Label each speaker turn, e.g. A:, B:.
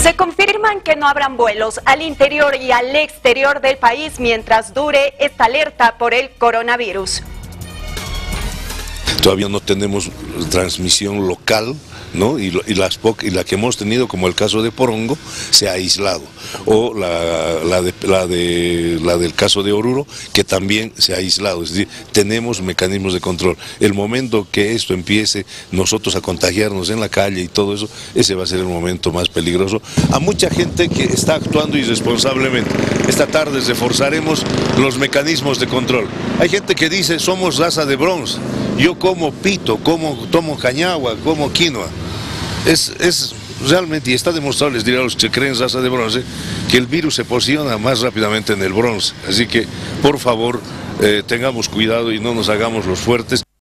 A: Se confirman que no habrán vuelos al interior y al exterior del país mientras dure esta alerta por el coronavirus.
B: Todavía no tenemos transmisión local, ¿no? y la que hemos tenido, como el caso de Porongo, se ha aislado, o la del caso de Oruro, que también se ha aislado. Es decir, tenemos mecanismos de control. El momento que esto empiece nosotros a contagiarnos en la calle y todo eso, ese va a ser el momento más peligroso. A mucha gente que está actuando irresponsablemente. Esta tarde reforzaremos los mecanismos de control. Hay gente que dice, somos raza de bronce. Yo como pito, tomo cañagua, como quinoa. Es realmente, y está demostrado, les diré a los que creen raza de bronce, que el virus se posiciona más rápidamente en el bronce. Así que, por favor, tengamos cuidado y no nos hagamos los fuertes.